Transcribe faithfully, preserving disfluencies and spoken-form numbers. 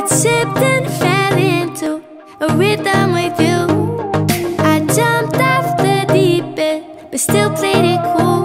got sipped and fell into a rhythm with you. I jumped off the deep end, but still played it cool.